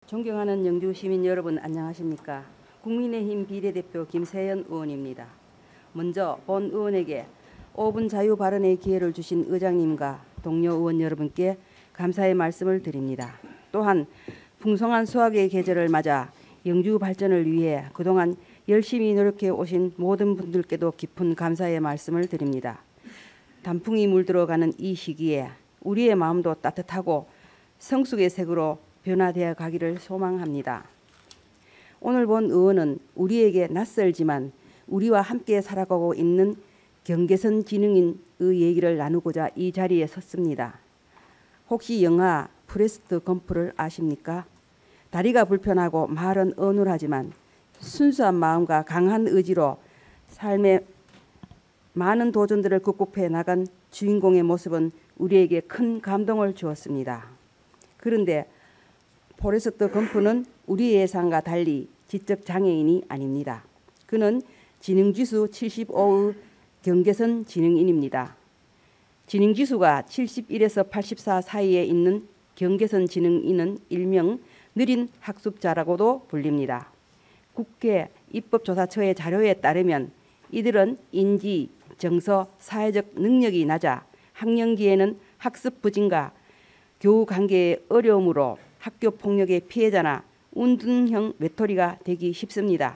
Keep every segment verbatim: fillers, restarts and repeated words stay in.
존경하는 영주 시민 여러분, 안녕하십니까? 국민의힘 비례대표 김세연 의원입니다. 먼저 본 의원에게 오 분 자유 발언의 기회를 주신 의장님과 동료 의원 여러분께 감사의 말씀을 드립니다. 또한 풍성한 수학의 계절을 맞아 영주 발전을 위해 그동안 열심히 노력해 오신 모든 분들께도 깊은 감사의 말씀을 드립니다. 단풍이 물들어가는 이 시기에 우리의 마음도 따뜻하고 성숙의 색으로 변화되어 가기를 소망합니다. 오늘 본 의원은 우리에게 낯설지만 우리와 함께 살아가고 있는 경계선 지능인의 얘기를 나누고자 이 자리에 섰습니다. 혹시 영화 포레스트 검프를 아십니까? 다리가 불편하고 말은 어눌하지만 순수한 마음과 강한 의지로 삶의 많은 도전들을 극복해 나간 주인공의 모습은 우리에게 큰 감동을 주었습니다. 그런데 포레스트 검프는 우리 예상과 달리 지적 장애인이 아닙니다. 그는 지능지수 칠십오의 경계선 지능인입니다. 지능지수가 칠십일에서 팔십사 사이에 있는 경계선 지능인은 일명 느린 학습자라고도 불립니다. 국회 입법조사처의 자료에 따르면 이들은 인지, 정서, 사회적 능력이 낮아 학령기에는 학습 부진과 교우 관계의 어려움으로 학교 폭력의 피해자나 운둔형 외톨이가 되기 쉽습니다.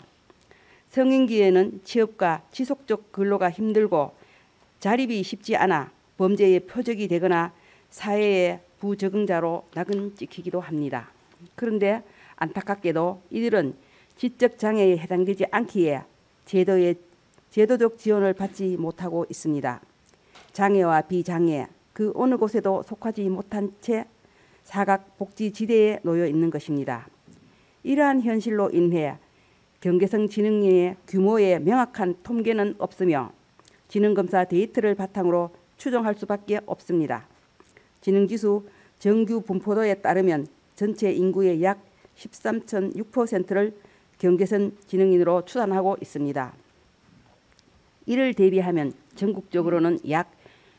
성인기에는 취업과 지속적 근로가 힘들고 자립이 쉽지 않아 범죄의 표적이 되거나 사회의 부적응자로 낙은 찍히기도 합니다. 그런데 안타깝게도 이들은 지적 장애에 해당되지 않기에 제도의 제도적 지원을 받지 못하고 있습니다. 장애와 비장애 그 어느 곳에도 속하지 못한 채 사각복지지대에 놓여 있는 것입니다. 이러한 현실로 인해 경계선 지능인의 규모에 명확한 통계는 없으며 지능검사 데이터를 바탕으로 추정할 수밖에 없습니다. 지능지수 정규 분포도에 따르면 전체 인구의 약 십삼 점 육 퍼센트를 경계선 지능인으로 추산하고 있습니다. 이를 대비하면 전국적으로는 약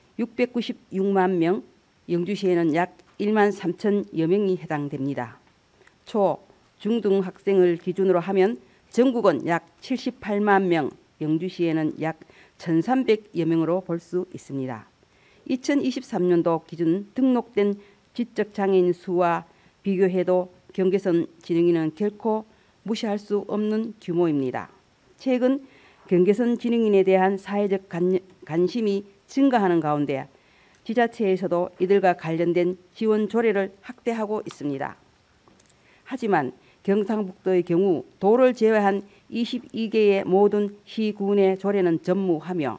육백구십육만 명, 영주시에는 약 일만 삼천여 명이 해당됩니다. 초, 중등 학생을 기준으로 하면 전국은 약 칠십팔만 명, 영주시에는 약 천삼백여 명으로 볼 수 있습니다. 이천이십삼 년도 기준 등록된 지적장애인 수와 비교해도 경계선 지능인은 결코 무시할 수 없는 규모입니다. 최근 경계선 지능인에 대한 사회적 관, 관심이 증가하는 가운데 지자체에서도 이들과 관련된 지원 조례를 확대하고 있습니다. 하지만 경상북도의 경우 도를 제외한 이십이 개의 모든 시군의 조례는 전무하며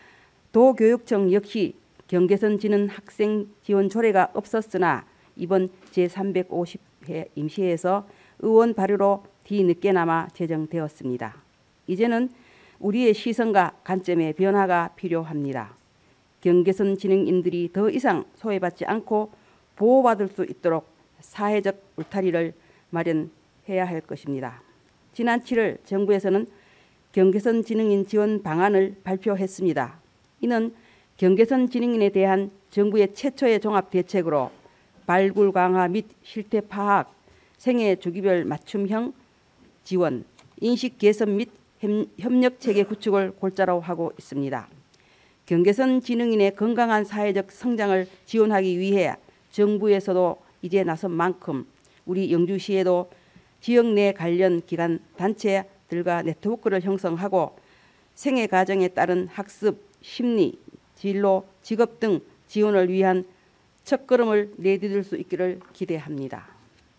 도교육청 역시 경계선 지능 학생 지원 조례가 없었으나 이번 제삼백오십 회 임시회에서 의원 발의로 뒤늦게나마 제정되었습니다. 이제는 우리의 시선과 관점의 변화가 필요합니다. 경계선 지능인들이 더 이상 소외받지 않고 보호받을 수 있도록 사회적 울타리를 마련해야 할 것입니다. 지난 칠월 정부에서는 경계선 지능인 지원 방안을 발표했습니다. 이는 경계선 지능인에 대한 정부의 최초의 종합 대책으로 발굴 강화 및 실태 파악, 생애 주기별 맞춤형 지원, 인식 개선 및 협력 체계 구축을 골자로 하고 있습니다. 경계선 지능인의 건강한 사회적 성장을 지원하기 위해 정부에서도 이제 나선 만큼 우리 영주시에도 지역 내 관련 기관 단체들과 네트워크를 형성하고 생애 과정에 따른 학습, 심리, 진로, 직업 등 지원을 위한 첫걸음을 내디딜 수 있기를 기대합니다.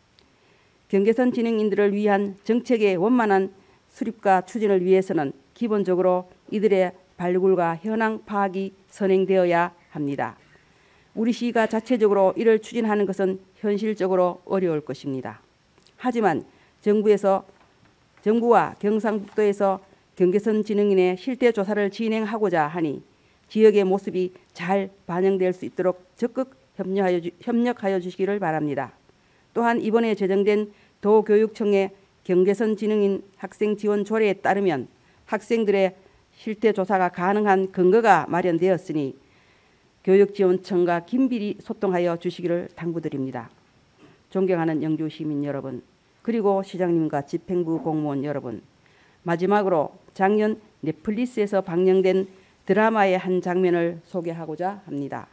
경계선 지능인들을 위한 정책의 원만한 수립과 추진을 위해서는 기본적으로 이들의 발굴과 현황 파악이 선행되어야 합니다. 우리 시가 자체적으로 이를 추진하는 것은 현실적으로 어려울 것입니다. 하지만 정부에서 정부와 경상북도에서 경계선 지능인의 실태 조사를 진행하고자 하니 지역의 모습이 잘 반영될 수 있도록 적극 협력하여, 주, 협력하여 주시기를 바랍니다. 또한 이번에 제정된 도교육청의 경계선 지능인 학생 지원 조례에 따르면 학생들의 실태 조사가 가능한 근거가 마련되었으니 교육지원청과 긴밀히 소통하여 주시기를 당부드립니다. 존경하는 영주 시민 여러분, 그리고 시장님과 집행부 공무원 여러분, 마지막으로 작년 넷플릭스에서 방영된 드라마의 한 장면을 소개하고자 합니다.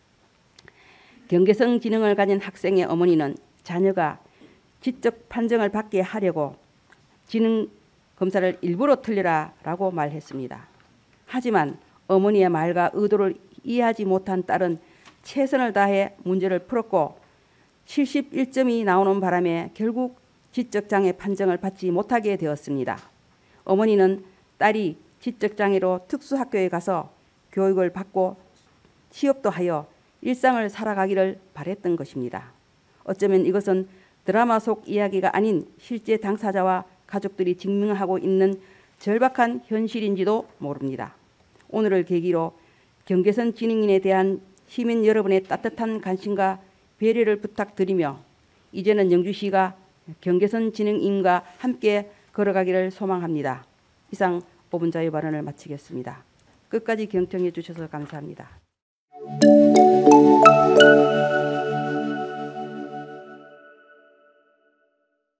경계성 지능을 가진 학생의 어머니는 자녀가 지적 판정을 받게 하려고 지능 검사를 일부러 틀려라 라고 말했습니다. 하지만 어머니의 말과 의도를 이해하지 못한 딸은 최선을 다해 문제를 풀었고 칠십일 점이 나오는 바람에 결국 지적장애 판정을 받지 못하게 되었습니다. 어머니는 딸이 지적장애로 특수학교에 가서 교육을 받고 취업도 하여 일상을 살아가기를 바랬던 것입니다. 어쩌면 이것은 드라마 속 이야기가 아닌 실제 당사자와 가족들이 직면하고 있는 절박한 현실인지도 모릅니다. 오늘을 계기로 경계선 지능인에 대한 시민 여러분의 따뜻한 관심과 배려를 부탁드리며 이제는 영주시가 경계선 지능인과 함께 걸어가기를 소망합니다. 이상 오 분 자유 발언을 마치겠습니다. 끝까지 경청해 주셔서 감사합니다.